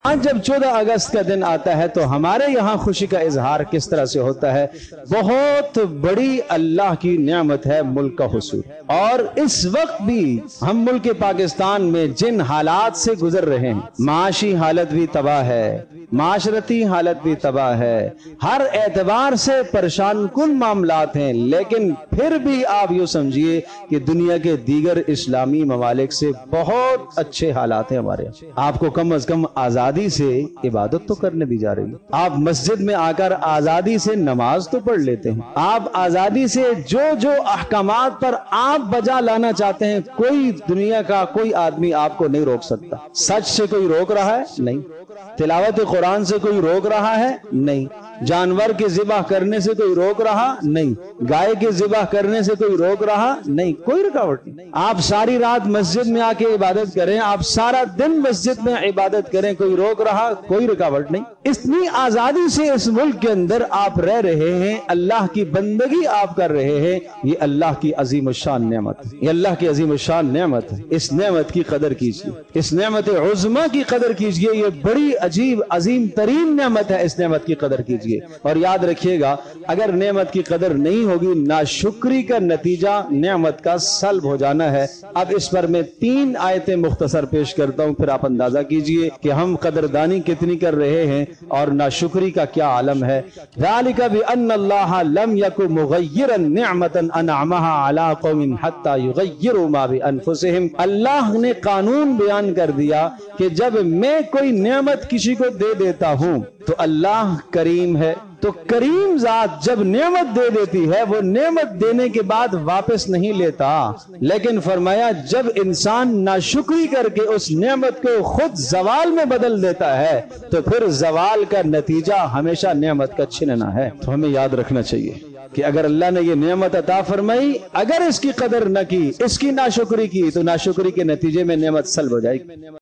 آج جب 14 اگست کا دن آتا ہے تو ہمارے یہاں خوشی کا اظہار کس طرح سے ہوتا ہے؟ بہت بڑی اللہ کی نعمت ہے ملک کا حصول، اور اس وقت بھی ہم ملک پاکستان میں جن حالات سے گزر رہے ہیں، معاشی حالت بھی تباہ ہے، معاشرتی حالت بھی تباہ ہے، ہر اعتبار سے پریشان کن معاملات ہیں، لیکن پھر بھی آپ یوں سمجھیے کہ دنیا کے دیگر اسلامی ممالک سے بہت اچھے حالات ہیں ہمارے۔ آپ کو کم از کم آزادی سے عبادت تو کرنے دی جا رہی ہے، آپ مسجد میں آ کر آزادی سے نماز تو پڑھ لیتے ہیں، آپ آزادی سے جو احکامات پر آپ بجا لانا چاہتے ہیں کوئی دنیا کا کوئی آدمی آپ کو نہیں روک سکتا۔ سچ سے کوئی روک رہا ہے؟ نہیں۔ تلاوت قرآن سے کوئی روک رہا ہے؟ نہیں۔ جانور کے ذبح کرنے سے کوئی روک رہا؟ نہیں۔ گائے کے ذبح کرنے سے کوئی روک رہا؟ نہیں، کوئی رکاوٹ نہیں۔ آپ ساری رات مسجد میں آ کے عبادت کریں، آپ سارا دن مسجد میں عبادت کریں، کوئی روک رہا؟ کوئی رکاوٹ نہیں۔ اتنی آزادی سے اس ملک کے اندر آپ رہ رہے ہیں، اللہ کی بندگی آپ کر رہے ہیں، یہ اللہ کی عظیم الشان نعمت ہے، یہ اللہ کی عظیم الشان نعمت ہے۔ اس نعمت کی قدر کیجئے، اس نعمت عظمیٰ کی قدر کیجئے، یہ بڑی عجیب عظیم ترین نعمت ہے، اس نعمت کی قدر کیجئے۔ اور یاد رکھیے گا، اگر نعمت کی قدر نہیں ہوگی، ناشکری کا نتیجہ نعمت کا سلب ہو جانا ہے۔ اب اس پر میں 3 آیتیں مختصر پیش کرتا ہوں، پھر آپ اندازہ کیجئے کہ ہم قدردانی کتنی کر رہے ہیں اور ناشکری کا کیا عالم ہے۔ ذَلِكَ بِأَنَّ اللَّهَ لَمْ يَكُ مُغَيِّرًا نِعْمَةً أَنْعَمَهَا عَلَىٰ قَوْمٍ حَتَّى يُغَيِّرُوا مَا بِأَنفُسِهِمْ۔ اللہ نے قانون بیان کر دیا کہ جب میں کوئی نعمت کسی کو دے دیتا ہوں تو اللہ کریم ہے، تو کریم ذات جب نعمت دے دیتی ہے وہ نعمت دینے کے بعد واپس نہیں لیتا، لیکن فرمایا جب انسان ناشکری کر کے اس نعمت کو خود زوال میں بدل دیتا ہے تو پھر زوال کا نتیجہ ہمیشہ نعمت کا چھننا ہے۔ تو ہمیں یاد رکھنا چاہیے کہ اگر اللہ نے یہ نعمت عطا فرمائی، اگر اس کی قدر نہ کی، اس کی ناشکری کی، تو ناشکری کے نتیجے میں نعمت سلب ہو جائے گی۔